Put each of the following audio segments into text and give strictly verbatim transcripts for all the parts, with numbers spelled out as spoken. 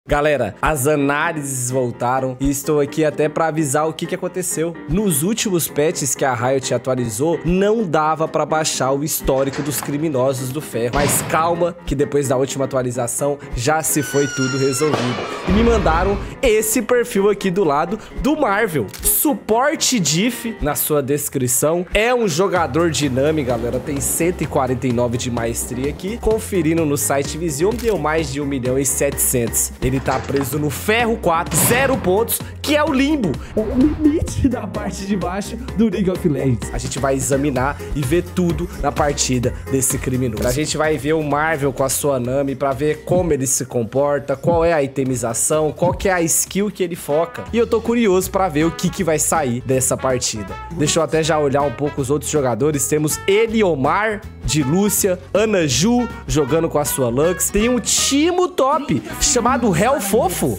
Galera, as análises voltaram e estou aqui até para avisar o que, que aconteceu. Nos últimos patches que a Riot atualizou, não dava para baixar o histórico dos criminosos do ferro. Mas calma, que depois da última atualização já se foi tudo resolvido. E me mandaram esse perfil aqui do lado do Marvel. Suporte diff na sua descrição. É um jogador dinâmico, galera. Tem cento e quarenta e nove de maestria aqui. Conferindo no site Vision, deu mais de um milhão e setecentos. Ele tá preso no ferro quatro, zero pontos, que é o limbo, o limite da parte de baixo do League of Legends. A gente vai examinar e ver tudo na partida desse criminoso. A gente vai ver o Marvel com a sua Nami pra ver como ele se comporta, qual é a itemização, qual que é a skill que ele foca. E eu tô curioso pra ver o que que vai sair dessa partida. Deixa eu até já olhar um pouco os outros jogadores. Temos Eliomar de Lúcia, Ana Ju jogando com a sua Lux. Tem um Timo top chamado Hell Fofo.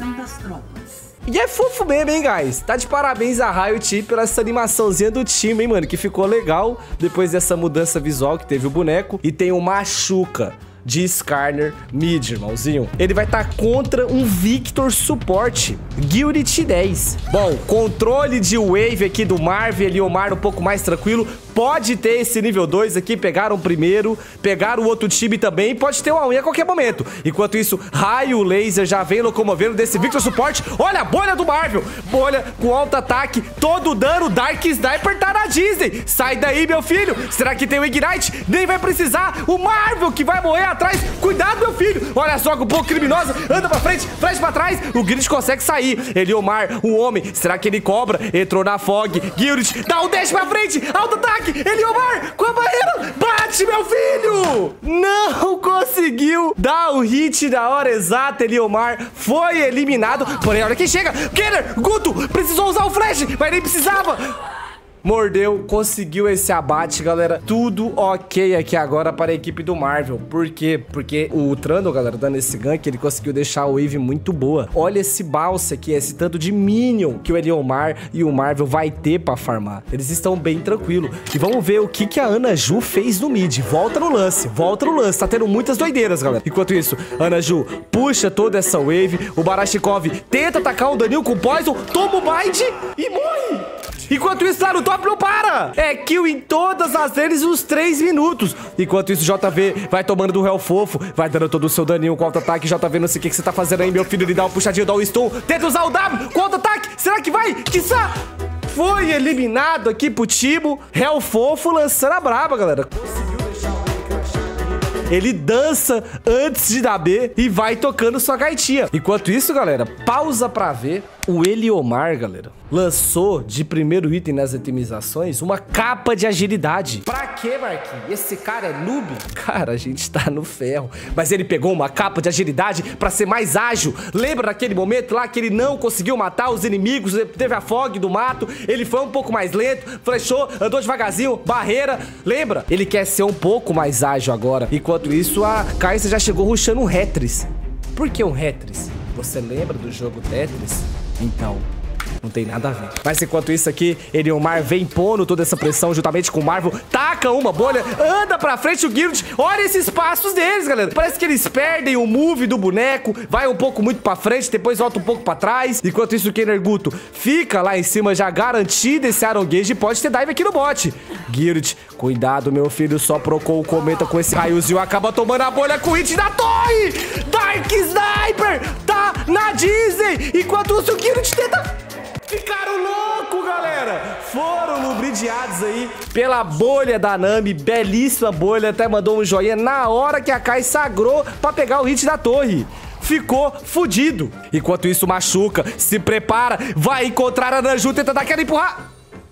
E é fofo mesmo, hein, guys? Tá de parabéns a Riot pela essa animaçãozinha do time, hein, mano? Que ficou legal depois dessa mudança visual que teve o boneco. E tem o Machuca de Skarner mid, irmãozinho. Ele vai estar tá contra um Victor suporte, Guild dez. Bom, controle de wave aqui do Marvel, Eliomar um pouco mais tranquilo. Pode ter esse nível dois aqui, pegaram o primeiro, pegaram o outro time também, pode ter uma unha a qualquer momento. Enquanto isso, raio laser já vem locomovendo desse Victor suporte. Olha a bolha do Marvel, bolha com alto ataque, todo o dano, Dark Sniper tá na Disney. Sai daí, meu filho, será que tem o Ignite? Nem vai precisar, o Marvel que vai morrer atrás. Cuidado, meu filho, olha só que um pouco criminosa, anda pra frente, frente pra trás, o Guild consegue sair. Eliomar, o homem, será que ele cobra? Entrou na Fog, Guild, dá um dash pra frente, alto ataque. Eliomar com a barreira, bate, meu filho! Não conseguiu dar o hit na hora exata. Eliomar foi eliminado. Porém, olha quem chega, Kenner, Guto, precisou usar o flash, mas nem precisava. Mordeu, conseguiu esse abate, galera. Tudo ok aqui agora para a equipe do Marvel. Por quê? Porque o Trundle, galera, dando esse gank, ele conseguiu deixar a wave muito boa. Olha esse bounce aqui, esse tanto de minion que o Eliomar e o Marvel vai ter pra farmar. Eles estão bem tranquilos. E vamos ver o que, que a Ana Ju fez no mid. Volta no lance, volta no lance. Tá tendo muitas doideiras, galera. Enquanto isso, Ana Ju puxa toda essa wave. O Barashikov tenta atacar o Danil com Poison, toma o bind e morre. Enquanto isso, lá no top não para. É kill em todas as vezes uns três minutos. Enquanto isso, J V vai tomando do Hell Fofo. Vai dando todo o seu daninho com auto-ataque. J V, não sei o que, que você tá fazendo aí, meu filho. Ele dá um puxadinho, dá um stun. Tenta usar o W com auto-ataque. Será que vai? Quiçá. Foi eliminado aqui pro Timo. Hell Fofo lançando a braba, galera. Conseguiu deixar o Wave crashar. Ele dança antes de dar B e vai tocando sua gaitinha. Enquanto isso, galera, pausa pra ver. O Eliomar, galera, lançou de primeiro item nas itemizações uma capa de agilidade. Pra quê, Marquinhos? Esse cara é noob? Cara, a gente tá no ferro. Mas ele pegou uma capa de agilidade pra ser mais ágil. Lembra daquele momento lá que ele não conseguiu matar os inimigos? Teve a fog do mato. Ele foi um pouco mais lento, flechou, andou devagarzinho, barreira. Lembra? Ele quer ser um pouco mais ágil agora. Enquanto isso, a Kai'Sa já chegou rushando um Tetris. Por que um Tetris? Você lembra do jogo Tetris? Então, não tem nada a ver. Mas enquanto isso aqui, Eliomar vem pondo toda essa pressão juntamente com o Marvel. Taca uma bolha, anda pra frente o Guild. Olha esses passos deles, galera. Parece que eles perdem o move do boneco. Vai um pouco muito pra frente, depois volta um pouco pra trás. Enquanto isso, o Kenner Guto fica lá em cima, já garantido esse Iron Gauge. E pode ter dive aqui no bot. Guild, cuidado, meu filho. Só procou o cometa com esse raiozinho. Acaba tomando a bolha com o hit da torre. Dark Sniper tá na Disney. Enquanto isso, o Guild tenta... Ficaram loucos, galera. Foram lubridiados aí pela bolha da Nami. Belíssima bolha. Até mandou um joinha na hora que a Kai sagrou pra pegar o hit da torre. Ficou fudido. Enquanto isso, Machuca se prepara. Vai encontrar a Nanju. Tenta dar aquela empurrar.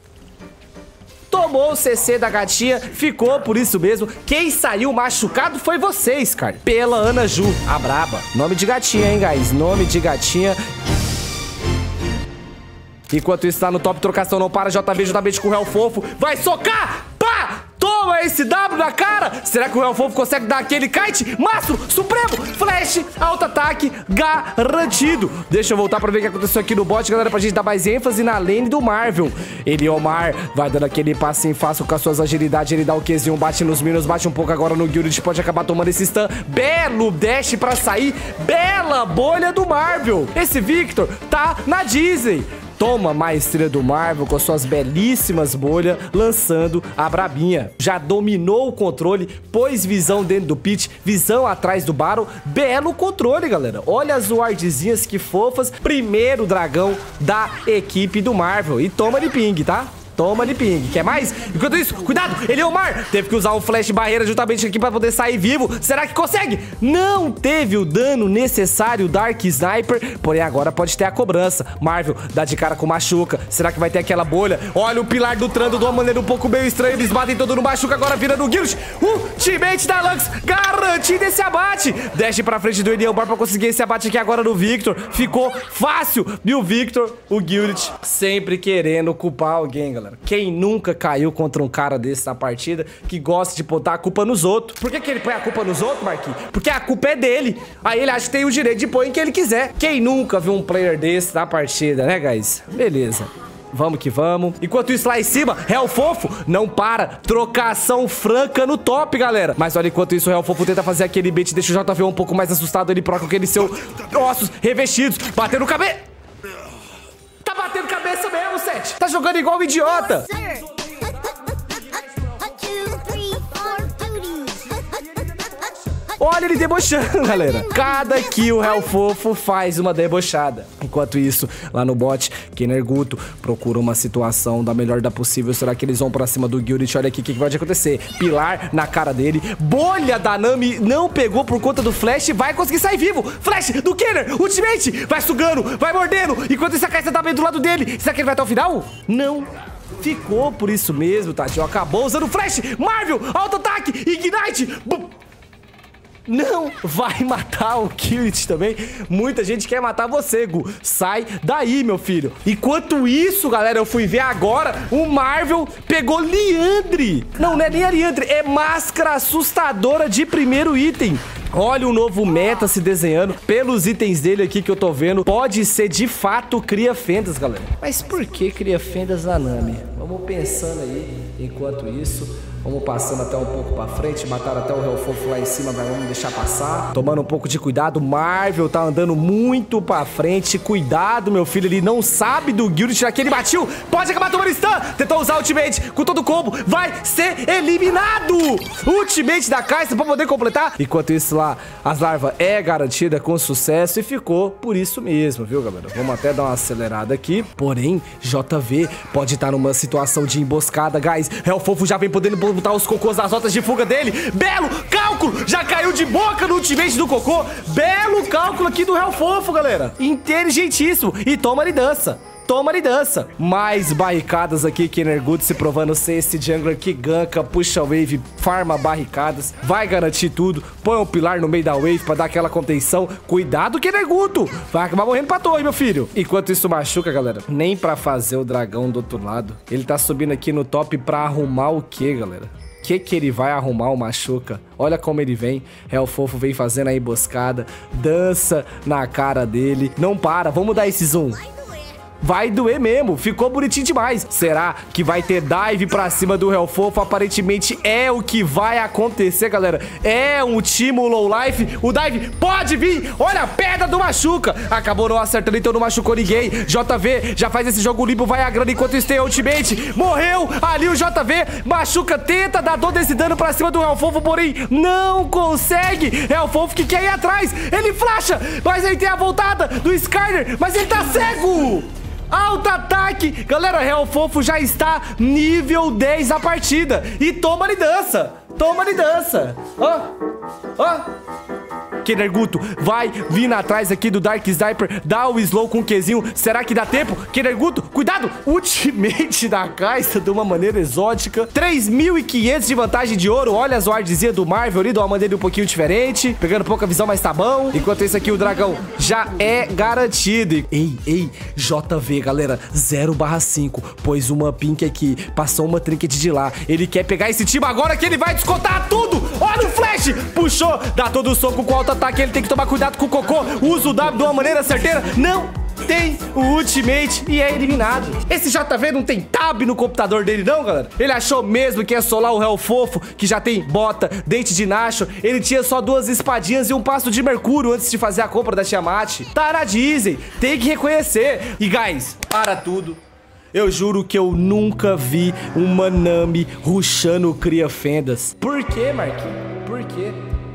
Tomou o C C da gatinha. Ficou por isso mesmo. Quem saiu machucado foi vocês, cara. Pela Ana Ju, a braba. Nome de gatinha, hein, guys? Nome de gatinha. Enquanto isso, tá no top, trocação não para. J V, J V com o Hell Fofo. Vai socar! Pá! Toma! Toma esse W na cara. Será que o Hellfofo consegue dar aquele kite? Mastro, Supremo, Flash, auto-ataque garantido. Deixa eu voltar pra ver o que aconteceu aqui no bot, galera, pra gente dar mais ênfase na lane do Marvel. Eliomar vai dando aquele passinho fácil com as suas agilidades. Ele dá o Qzinho, bate nos minions, bate um pouco agora no Guild. Pode acabar tomando esse stun. Belo dash pra sair. Bela bolha do Marvel. Esse Victor tá na Disney. Toma maestria do Marvel com suas belíssimas bolhas, lançando a brabinha. Já dominou o controle, pôs visão dentro do pit, visão atrás do Baron. Belo controle, galera. Olha as wardzinhas que fofas. Primeiro dragão da equipe do Marvel. E toma de ping, tá? Toma de ping. Quer mais? Enquanto isso, cuidado, Eliomar teve que usar um flash barreira justamente aqui pra poder sair vivo. Será que consegue? Não teve o dano necessário, Dark Sniper. Porém, agora pode ter a cobrança. Marvel dá de cara com Machuca. Será que vai ter aquela bolha? Olha o pilar do Trando de uma maneira um pouco meio estranha. Eles batem todo no Machuca, agora vira no Guild. Ultimate da Lux, garantindo esse abate. Dash pra frente do Eliomar pra conseguir esse abate aqui agora no Victor. Ficou fácil. E o Victor, o Guild, sempre querendo culpar alguém, galera. Quem nunca caiu contra um cara desse na partida que gosta de botar a culpa nos outros? Por que que ele põe a culpa nos outros, Marquinhos? Porque a culpa é dele. Aí ele acha que tem o direito de pôr em quem ele quiser. Quem nunca viu um player desse na partida, né, guys? Beleza. Vamos que vamos. Enquanto isso, lá em cima, Hellfofo não para. Trocação franca no top, galera. Mas olha, enquanto isso, o Hellfofo tenta fazer aquele bait. Deixa o J V um pouco mais assustado. Ele proca aquele seu ossos revestidos. Batendo no cabelo. Tá batendo cabeça mesmo, Sete. Tá jogando igual um idiota. Olha ele debochando, galera. Cada kill o Hellfofo faz uma debochada. Enquanto isso, lá no bot, Kenerguto procura uma situação da melhor da possível. Será que eles vão pra cima do Guild? Olha aqui o que, que pode acontecer. Pilar na cara dele. Bolha da Nami não pegou por conta do Flash. Vai conseguir sair vivo. Flash do Kenner. Ultimate. Vai sugando. Vai mordendo. Enquanto essa caixa tá bem do lado dele. Será que ele vai até o final? Não. Ficou por isso mesmo, Tadinho. Acabou usando Flash. Marvel. Auto-ataque. Ignite. Bum. Não vai matar o Killit também. Muita gente quer matar você, Gu. Sai daí, meu filho. Enquanto isso, galera, eu fui ver agora. O Marvel pegou Liandre. Não, não é nem a Liandre. É máscara assustadora de primeiro item. Olha o novo meta se desenhando. Pelos itens dele aqui que eu tô vendo, pode ser de fato Cria Fendas, galera. Mas por que Cria Fendas na Nami? Vamos pensando aí. Enquanto isso, vamos passando até um pouco pra frente. Mataram até o Hellfofo lá em cima, mas vamos deixar passar. Tomando um pouco de cuidado. Marvel tá andando muito pra frente. Cuidado, meu filho. Ele não sabe do Guild. Tirar que ele batiu. Pode acabar tomando stun. Tentou usar Ultimate com todo o combo. Vai ser eliminado. Ultimate da Kai'Sa pra poder completar. Enquanto isso lá, as larvas é garantida com sucesso. E ficou por isso mesmo, viu, galera? Vamos até dar uma acelerada aqui. Porém, J V pode estar numa situação de emboscada, guys. Hellfofo já vem podendo botar os cocôs nas rotas de fuga dele. Belo cálculo. Já caiu de boca no ultimate do cocô. Belo cálculo aqui do Hellfofo, galera. Inteligentíssimo. E toma ele dança. Toma ele dança. Mais barricadas aqui. Kenerguto se provando ser esse jungler que ganka, puxa wave, farma barricadas. Vai garantir tudo. Põe um pilar no meio da wave pra dar aquela contenção. Cuidado, Kenerguto. Vai acabar morrendo pra torre, meu filho. Enquanto isso Machuca, galera. Nem pra fazer o dragão do outro lado. Ele tá subindo aqui no top pra arrumar o quê, galera? O que que ele vai arrumar, o Machuca? Olha como ele vem. Hellfofo vem fazendo a emboscada. Dança na cara dele. Não para. Vamos dar esse zoom. Vai doer mesmo, ficou bonitinho demais. Será que vai ter dive pra cima do Hellfofo? Aparentemente é o que vai acontecer, galera. É um time low life. O dive pode vir. Olha a pedra do Machuca. Acabou não acertando, então não machucou ninguém. J V já faz esse jogo limpo, vai agrando enquanto isso tem ultimate. Morreu ali o J V. Machuca tenta dar todo esse dano pra cima do Hellfofo, porém não consegue. Hellfofo que quer ir atrás. Ele flasha, mas ele tem a voltada do Skyner, mas ele tá cego. Auto-ataque! Galera, Hellfofo já está nível dez da partida. E toma-lhe dança! Toma-lhe dança! Ó! Ó! Kenner Guto vai vindo atrás aqui do Dark Sniper. Dá o slow com o Qzinho. Será que dá tempo? Kenner Guto, cuidado! Ultimate da Kai'Sa de uma maneira exótica. três mil e quinhentos de vantagem de ouro. Olha as wardzinhas do Marvel ali de uma maneira um pouquinho diferente. Pegando pouca visão, mas tá bom. Enquanto isso aqui, o dragão já é garantido. Ei, ei, J V, galera. zero barra cinco. Pôs uma pink aqui. Passou uma trinket de lá. Ele quer pegar esse time agora que ele vai descontar tudo. Olha o flash. Puxou. Dá todo o soco com alto ataque. Ele tem que tomar cuidado com o cocô. Usa o W de uma maneira certeira. Não tem o ultimate e é eliminado. Esse J V não tem tab no computador dele não, galera. Ele achou mesmo que ia solar o Hell Fofo, que já tem bota, dente de Nacho. Ele tinha só duas espadinhas e um pasto de mercúrio antes de fazer a compra da Tiamat. Tá na Disney, tem que reconhecer. E guys, para tudo. Eu juro que eu nunca vi uma Nami rushando cria fendas. Por quê, Marquinhos? Por quê?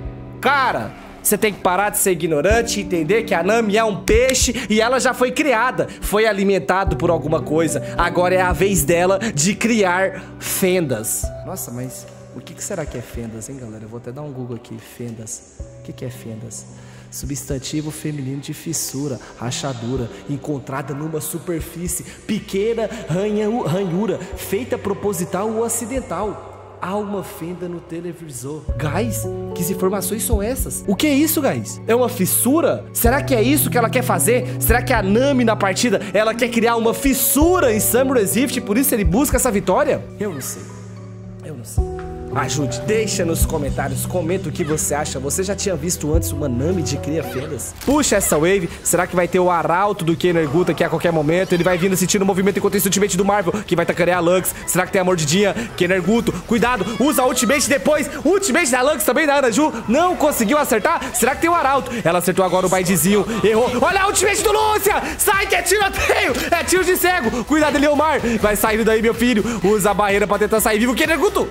Cara, você tem que parar de ser ignorante e entender que a Nami é um peixe e ela já foi criada. Foi alimentado por alguma coisa. Agora é a vez dela de criar fendas. Nossa, mas o que será que é fendas, hein, galera? Eu vou até dar um Google aqui. Fendas. O que que é fendas? Substantivo feminino de fissura, rachadura, encontrada numa superfície, pequena ranhura, feita proposital ou acidental. Há uma fenda no televisor. Guys, que informações são essas? O que é isso, guys? É uma fissura? Será que é isso que ela quer fazer? Será que a Nami na partida, ela quer criar uma fissura em Summoner's Rift, por isso ele busca essa vitória? Eu não sei. Eu não sei. Ajude, deixa nos comentários, comenta o que você acha. Você já tinha visto antes uma Nami de cria fendas? Puxa essa wave, será que vai ter o arauto do Kenner Guto aqui a qualquer momento? Ele vai vindo sentindo o movimento enquanto isso o ultimate do Marvel, que vai tacarear a Lux. Será que tem a mordidinha? Kenner Guto, cuidado, usa a ultimate depois. Ultimate da Lux também da Ana Ju, não conseguiu acertar? Será que tem o arauto? Ela acertou agora o baidezinho, errou. Olha a ultimate do Lúcia, sai que é tiroteio, é tiro de cego. Cuidado, Leomar, vai saindo daí, meu filho. Usa a barreira pra tentar sair vivo. Kenner Guto,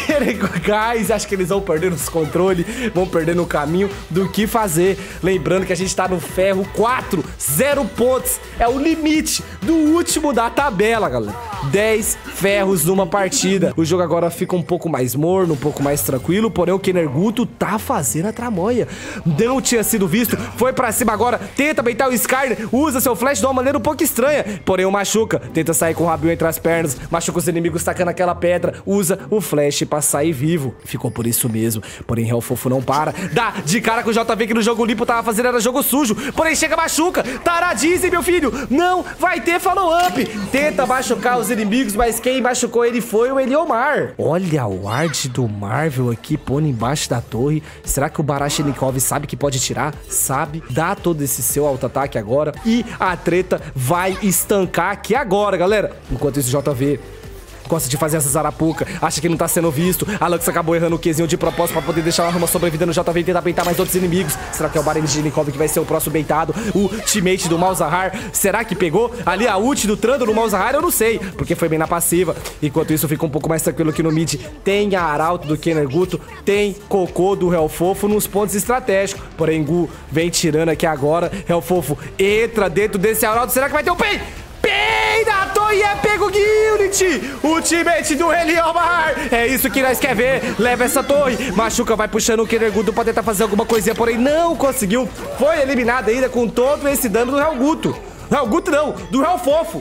guys, acho que eles vão perdendo os controles, vão perdendo o caminho do que fazer. Lembrando que a gente tá no ferro quatro, zero pontos. É o limite do último da tabela, galera. dez ferros numa partida. O jogo agora fica um pouco mais morno, um pouco mais tranquilo, porém o Kenner Guto tá fazendo a tramóia. Não tinha sido visto, foi pra cima agora, tenta beitar o Skyner, usa seu flash de uma maneira um pouco estranha, porém o machuca, tenta sair com o rabinho entre as pernas, machuca os inimigos tacando aquela pedra, usa o flash pra sair vivo. Ficou por isso mesmo, porém Hell Fofo não para, dá de cara com o J V que no jogo limpo tava fazendo era jogo sujo, porém chega machuca, tá na Disney, meu filho, não vai ter follow-up, tenta machucar os inimigos, mas quem machucou ele foi o Eliomar. Olha o ward do Marvel aqui, pondo embaixo da torre. Será que o Barashnikov sabe que pode tirar? Sabe. Dá todo esse seu auto-ataque agora e a treta vai estancar aqui agora, galera. Enquanto isso, J V gosta de fazer essa zarapuca, acha que não tá sendo visto. A Lux acabou errando o Qzinho de propósito pra poder deixar uma sobrevida no J V e tentar beitar mais outros inimigos. Será que é o Barashnikov que vai ser o próximo beitado? O teammate do Malzahar, será que pegou ali a ult do Trando no Malzahar? Eu não sei, porque foi bem na passiva. Enquanto isso, fica um pouco mais tranquilo aqui no mid. Tem a arauto do Kenner Guto, tem cocô do Hell Fofo nos pontos estratégicos. Porém, Gu vem tirando aqui agora. Hell Fofo entra dentro desse arauto. Será que vai ter o pay? Pay da torre é pego Guilty, ultimate do Eliomar. É isso que nós quer ver. Leva essa torre, machuca, vai puxando o Kenner Guto pra tentar fazer alguma coisinha, porém não conseguiu. Foi eliminado ainda com todo esse dano do Hell Guto. Hell Guto não, do Hell Fofo.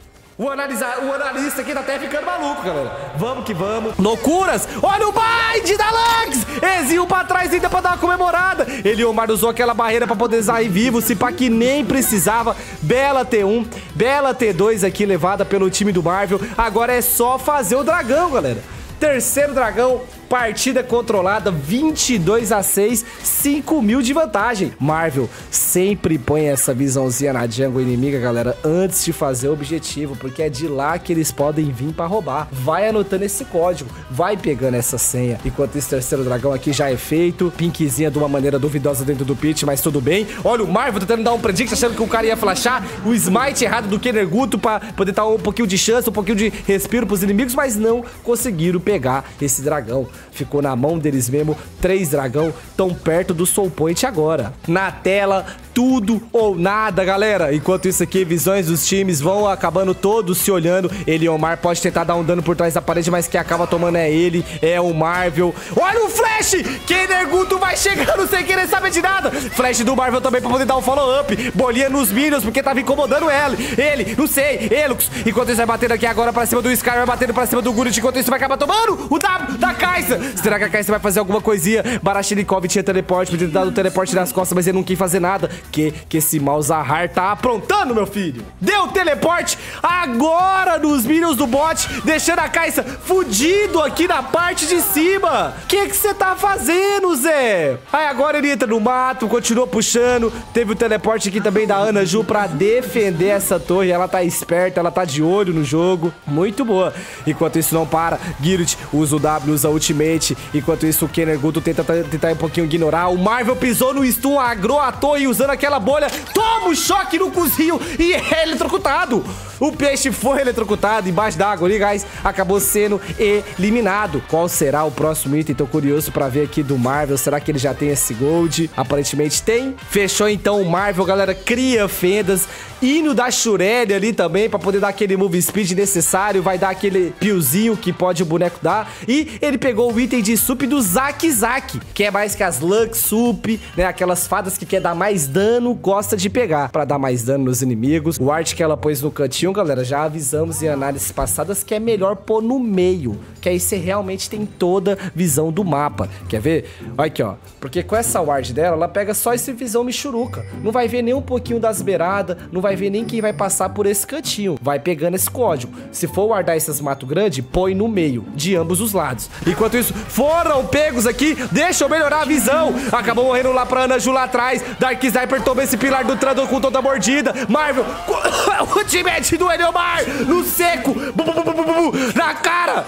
O, analisa, o analista aqui tá até ficando maluco, galera. Vamos que vamos. Loucuras! Olha o bind da Lux! Exil pra trás ainda pra dar uma comemorada. Eliomar usou aquela barreira pra poder sair vivo. Se pá que nem precisava. Bela T um, bela T dois aqui levada pelo time do Marvel. Agora é só fazer o dragão, galera. Terceiro dragão. Partida controlada, vinte e dois a seis, cinco mil de vantagem. Marvel sempre põe essa visãozinha na jungle inimiga, galera, antes de fazer o objetivo, porque é de lá que eles podem vir pra roubar. Vai anotando esse código, vai pegando essa senha. Enquanto esse terceiro dragão aqui já é feito, pinkzinha de uma maneira duvidosa dentro do pit, mas tudo bem. Olha o Marvel tentando dar um predict, achando que o cara ia flashar, o smite errado do Kenner Guto pra poder dar um pouquinho de chance, um pouquinho de respiro pros inimigos, mas não conseguiram pegar esse dragão. Ficou na mão deles mesmo. Três dragão tão perto do soul point agora. Na tela, tudo ou nada, galera. Enquanto isso aqui, visões dos times vão acabando todos se olhando. Ele, Omar, pode tentar dar um dano por trás da parede, mas quem acaba tomando é ele, é o Marvel. Olha o flash! Kenerguto vai chegando sem querer saber de nada. Flash do Marvel também pra poder dar um follow-up. Bolinha nos minions, porque tava incomodando ele. Ele, não sei, Elux. Enquanto isso vai batendo aqui agora pra cima do Sky, vai batendo pra cima do Gurut. Enquanto isso vai acabar tomando o W da Kai'Sa. Será que a Kai'Sa vai fazer alguma coisinha? Barashnikov tinha teleporte, podia ter dado o teleporte nas costas, mas ele não quis fazer nada. Que, que esse Malzahar tá aprontando, meu filho. Deu teleporte agora nos minions do bot, deixando a Kai'Sa fudido aqui na parte de cima. Que que você tá fazendo, Zé? Aí agora ele entra no mato, continua puxando. Teve o teleporte aqui também da Ana Ju pra defender essa torre. Ela tá esperta, ela tá de olho no jogo. Muito boa. Enquanto isso não para, Gyrich usa o W, usa a ultimate. Enquanto isso o Kenerguto tenta tentar um pouquinho ignorar. O Marvel pisou no stun, agrou a torre usando aquela bolha. Toma o choque no cozinho e é eletrocutado. O peixe foi eletrocutado embaixo d'água ali, guys. Acabou sendo eliminado. Qual será o próximo item? Tô curioso pra ver aqui do Marvel. Será que ele já tem esse gold? Aparentemente tem. Fechou então o Marvel, galera. Cria fendas. Hino da Shurelli ali também, pra poder dar aquele move speed necessário. Vai dar aquele piozinho que pode o boneco dar. E ele pegou o item de sup do Zack Zack, que é mais que as Lux Sup, né? Aquelas fadas que quer dar mais dano, gosta de pegar pra dar mais dano nos inimigos. O art que ela pôs no cantinho, galera, já avisamos em análises passadas que é melhor pôr no meio, que aí você realmente tem toda visão do mapa. Quer ver? Olha aqui, ó. Porque com essa ward dela, ela pega só esse visão michuruca. Não vai ver nem um pouquinho das beiradas, não vai ver nem quem vai passar por esse cantinho. Vai pegando esse código. Se for guardar esses mato grande, põe no meio, de ambos os lados. Enquanto isso, foram pegos aqui. Deixa eu melhorar a visão. Acabou morrendo lá pra Ana Ju lá atrás. Dark Sniper toma esse pilar do Trandor com toda a mordida. Marvel, o ultimate do Eliomar no seco. Bu, bu, bu, bu, bu, bu, na cara.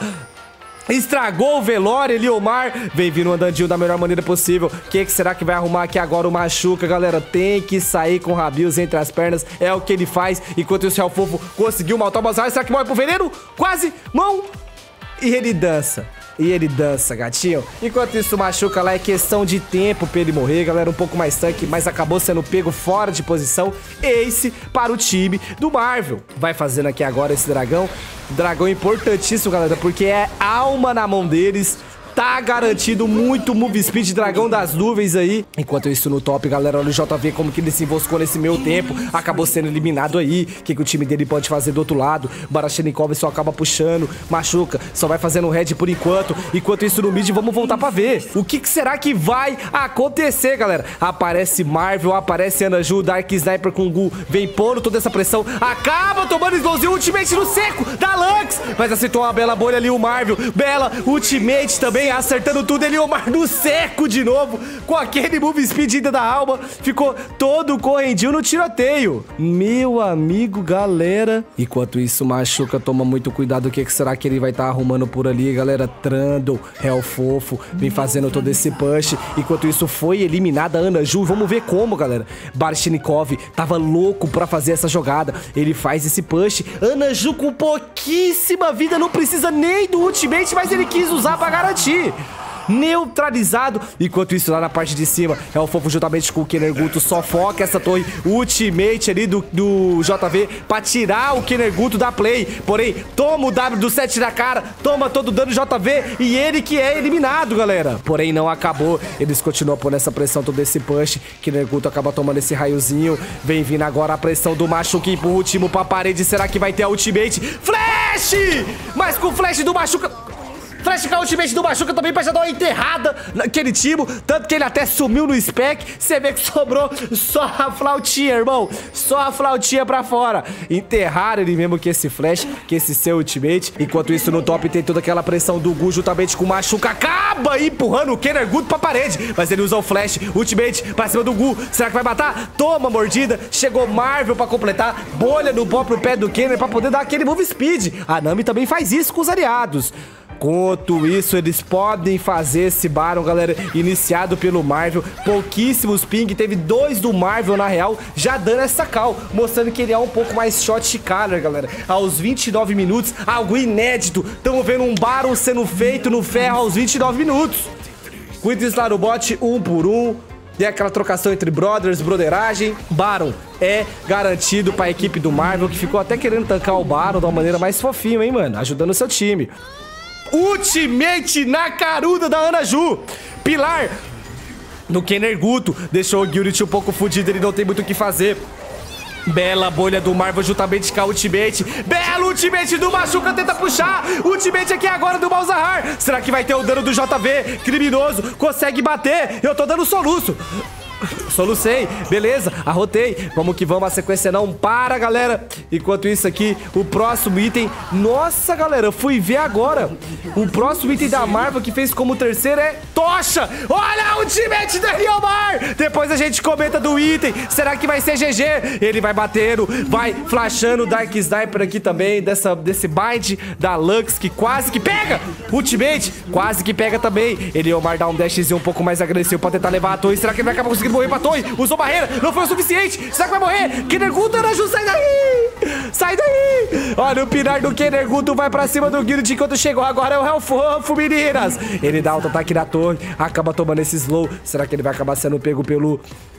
Estragou o velório, Eliomar. Vem vindo andandinho da melhor maneira possível. O que, que será que vai arrumar aqui agora o Machuca, galera? Tem que sair com o Rabios entre as pernas. É o que ele faz. Enquanto o Céu Fofo conseguiu matar o Malzahar. Será que morre pro veneno? Quase. Mão. E ele dança. E ele dança, gatinho. Enquanto isso, Machuca lá é questão de tempo pra ele morrer, galera. Um pouco mais tanque, mas acabou sendo pego fora de posição. Ace para o time do Marvel. Vai fazendo aqui agora esse dragão. Dragão importantíssimo, galera, porque é alma na mão deles. Tá garantido muito move speed, dragão das nuvens aí. Enquanto isso no top, galera, olha o J V como que ele se envoscou nesse meio tempo. Acabou sendo eliminado aí. O que, que o time dele pode fazer do outro lado? Barashnikov só acaba puxando. Machuca, só vai fazendo red por enquanto. Enquanto isso no mid, vamos voltar pra ver. O que, que será que vai acontecer, galera? Aparece Marvel, aparece Ana Ju, Dark Sniper com Gu. Vem pondo toda essa pressão. Acaba tomando explosivo, ultimate no seco da Lux. Mas acertou uma bela bolha ali o Marvel. Bela ultimate também. Acertando tudo, Eliomar no seco de novo, com aquele move speed da alma, ficou todo correndinho no tiroteio. Meu amigo, galera. Enquanto isso, Machuca toma muito cuidado. O que, que será que ele vai estar tá arrumando por ali, galera? Trundle, Hell Fofo, vem fazendo todo esse push. Enquanto isso, foi eliminada a Ana Ju. Vamos ver como, galera. Barashnikov tava louco pra fazer essa jogada. Ele faz esse push. Ana Ju com pouquíssima vida, não precisa nem do ultimate, mas ele quis usar pra garantir. Neutralizado. Enquanto isso, lá na parte de cima, é o Fofo juntamente com o Kenerguto. Só foca essa torre ultimate ali do, do J V pra tirar o Kenerguto da play. Porém, toma o W do sete na cara, toma todo o dano do J V e ele que é eliminado, galera. Porém, não acabou. Eles continuam por essa pressão, todo esse push. Kenerguto acaba tomando esse raiozinho. Vem vindo agora a pressão do Machuca pro último pra parede. Será que vai ter a ultimate? Flash! Mas com o flash do Machuca... Flash com a ultimate do Machuca também pra já dar uma enterrada naquele timo. Tanto que ele até sumiu no spec. Você vê que sobrou só a flautinha, irmão. Só a flautinha pra fora. Enterraram ele mesmo que esse flash, que esse seu ultimate. Enquanto isso no top tem toda aquela pressão do Gu juntamente com o Machuca. Acaba empurrando o Kenerguto pra parede. Mas ele usa o flash, ultimate pra cima do Gu. Será que vai matar? Toma mordida. Chegou Marvel pra completar. Bolha no próprio pé do Kener pra poder dar aquele move speed. A Nami também faz isso com os aliados. Enquanto isso, eles podem fazer esse Baron, galera, iniciado pelo Marvel. Pouquíssimos ping, teve dois do Marvel, na real, já dando essa call, mostrando que ele é um pouco mais shot caller, galera. Aos vinte e nove minutos, algo inédito. Estamos vendo um Baron sendo feito no ferro aos vinte e nove minutos. Cuida lá no bot, um por um. E é aquela trocação entre brothers, broderagem. Baron é garantido pra equipe do Marvel, que ficou até querendo tancar o Baron de uma maneira mais fofinha, hein, mano? Ajudando o seu time. Ultimate na caruda da Ana Ju. Pilar no Kenerguto. Deixou o Guild um pouco fudido, ele não tem muito o que fazer. Bela bolha do Marvel juntamente com a ultimate. Belo ultimate do Machuca, tenta puxar. Ultimate aqui agora do Malzahar. Será que vai ter o dano do J V? Criminoso, consegue bater. Eu tô dando soluço. Solucei, beleza, arrotei. Vamos que vamos, a sequência não para, galera. Enquanto isso aqui, o próximo item. Nossa, galera, eu fui ver agora. O próximo item da Marvel que fez como terceiro é Tocha. Olha a ultimate da Riomar. Depois a gente comenta do item. Será que vai ser G G? Ele vai batendo, vai flashando o Dark Sniper aqui também, dessa, desse bind da Lux, que quase que pega. Ultimate, quase que pega também. Ele Riomar dá um dashzinho um pouco mais agressivo pra tentar levar a torre. Será que ele vai acabar conseguindo morrer pra torre? Usou barreira, não foi o suficiente. Será que vai morrer? Kenerguto, Ana Ju, sai daí! Sai daí! Olha, o pilar do Kenerguto vai pra cima do Guild enquanto chegou agora é o Hellfofo, meninas. Ele dá auto-ataque na torre, acaba tomando esse slow. Será que ele vai acabar sendo pego pelo...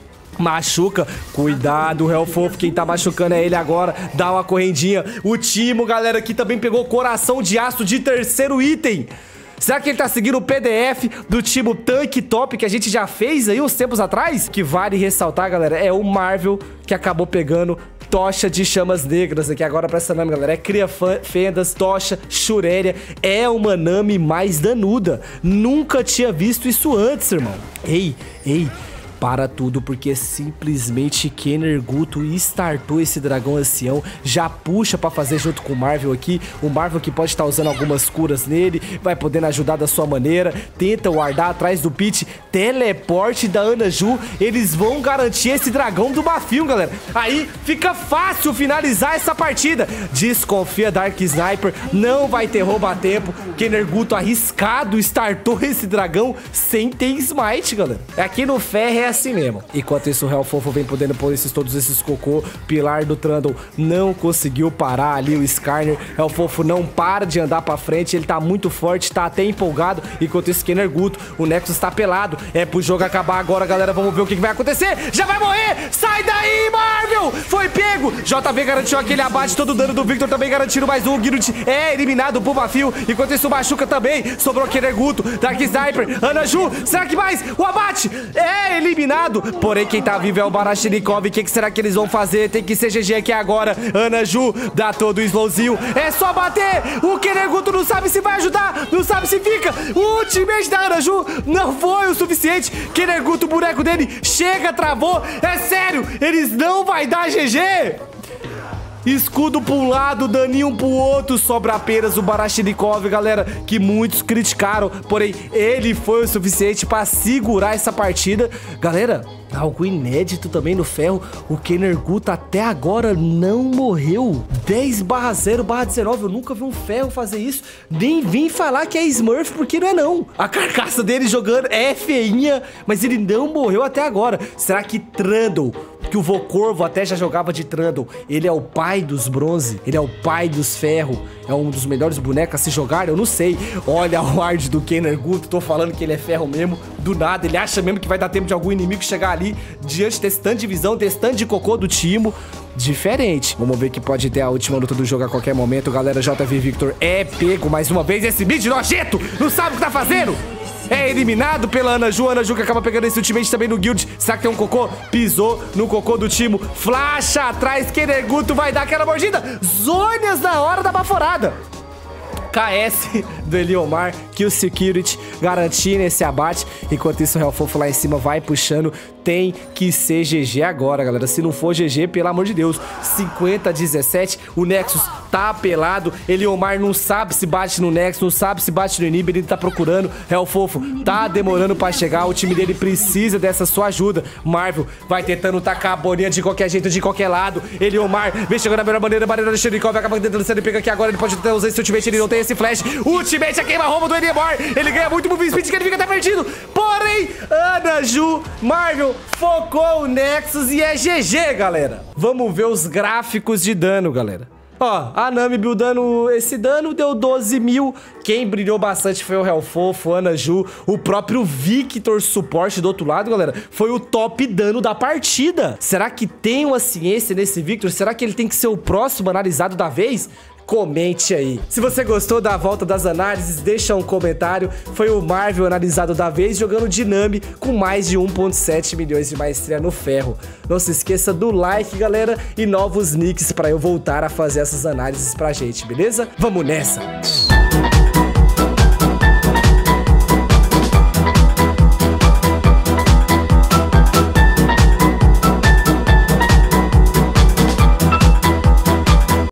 Machuca, cuidado, Hellfofo, quem tá machucando é ele agora. Dá uma correndinha. O Timo, galera, aqui também pegou coração de aço de terceiro item. Será que ele tá seguindo o P D F do Timo Tank Top que a gente já fez aí uns tempos atrás? Que vale ressaltar, galera, é o Marvel que acabou pegando Tocha de Chamas Negras aqui agora pra essa Nami, galera. É Cria Fendas, Tocha, Shureria. É uma Nami mais danuda. Nunca tinha visto isso antes, irmão. Ei, ei. Para tudo, porque simplesmente Kenerguto startou esse dragão ancião, já puxa pra fazer junto com o Marvel aqui. O Marvel que pode estar usando algumas curas nele, vai podendo ajudar da sua maneira. Tenta guardar atrás do pit, teleporte da Ana Ju. Eles vão garantir esse dragão do Bafio, galera. Aí fica fácil finalizar essa partida. Desconfia Dark Sniper, não vai ter rouba-tempo. Kenerguto arriscado startou esse dragão sem ter smite, galera. Aqui no ferro é assim mesmo. Enquanto isso, o Hellfofo vem podendo pôr esses, todos esses cocô. Pilar do Trundle não conseguiu parar ali o Skarner. Hellfofo não para de andar pra frente. Ele tá muito forte, tá até empolgado. Enquanto isso, Kenerguto, o Nexus tá pelado. É pro jogo acabar agora, galera. Vamos ver o que, que vai acontecer. Já vai morrer! Sai daí, Marvel! Foi pego! J V garantiu aquele abate. Todo o dano do Victor também garantindo mais um. O Guild é eliminado pro Bafio. Enquanto isso, Machuca também. Sobrou Kenerguto, Dark Sniper, Ana Ju. Será que mais? O abate é eliminado. Porém, quem tá vivo é o Barashnikov. O que, que será que eles vão fazer? Tem que ser G G aqui agora. Ana Ju dá todo o slowzinho. É só bater. O Kenerguto não sabe se vai ajudar. Não sabe se fica. O ultimate da Ana Ju não foi o suficiente. Kenerguto, o boneco dele chega, travou. É sério, eles não vai dar G G. Escudo pra um lado, daninho pro outro. Sobra apenas o Barashnikov, galera, que muitos criticaram. Porém, ele foi o suficiente pra segurar essa partida. Galera, algo inédito também no ferro. O Kenerguto até agora não morreu. dez barra zero barra dezenove. Eu nunca vi um ferro fazer isso. Nem vim falar que é Smurf, porque não é não. A carcaça dele jogando é feinha, mas ele não morreu até agora. Será que Trundle, que o Vocorvo até já jogava de Trundle, ele é o pai dos bronze? Ele é o pai dos ferro? É um dos melhores bonecos a se jogar? Eu não sei. Olha o ward do Kenerguto. Tô falando que ele é ferro mesmo. Do nada, ele acha mesmo que vai dar tempo de algum inimigo chegar ali diante desse tanto de visão, desse tanto de cocô do Timo. Diferente. Vamos ver que pode ter a última luta do jogo a qualquer momento. Galera, J V Victor é pego mais uma vez. Esse mid nojento não sabe o que tá fazendo. É eliminado pela Ana Ju. Ana Ju que acaba pegando esse ultimate também no Guild. Será que tem um cocô? Pisou no cocô do Timo. Flasha atrás. Kenerguto vai dar aquela mordida. Zônias na hora da baforada. K S do Eliomar, que o Security garantindo esse abate. Enquanto isso, o Hellfofo lá em cima vai puxando. Tem que ser G G agora, galera. Se não for G G, pelo amor de Deus. cinquenta a dezessete. O Nexus tá apelado. Eliomar não sabe se bate no Nexus, não sabe se bate no Inhibitor. Ele tá procurando. Hellfofo tá demorando pra chegar. O time dele precisa dessa sua ajuda. Marvel vai tentando tacar a bolinha de qualquer jeito, de qualquer lado. Eliomar vem chegando na melhor maneira. Barreira do Xerikov acaba tentando ser pego aqui agora. Ele pode até usar esse ultimate. Ele não tem esse flash. O ultimate é queima-roupa do Eliomar. Ele ganha muito move speed que ele fica até perdido. Porém, Ana Ju, Marvel focou o Nexus e é G G, galera. Vamos ver os gráficos de dano, galera. Ó, a Nami buildando esse dano deu doze mil. Quem brilhou bastante foi o Hell Fofo, Ana Ju, o próprio Victor suporte do outro lado, galera. Foi o top dano da partida. Será que tem uma ciência nesse Victor? Será que ele tem que ser o próximo analisado da vez? Comente aí. Se você gostou da volta das análises, deixa um comentário. Foi o Marvel analisado da vez, jogando de Nami com mais de um ponto sete milhões de maestria no ferro. Não se esqueça do like, galera, e novos nicks pra eu voltar a fazer essas análises pra gente, beleza? Vamos nessa!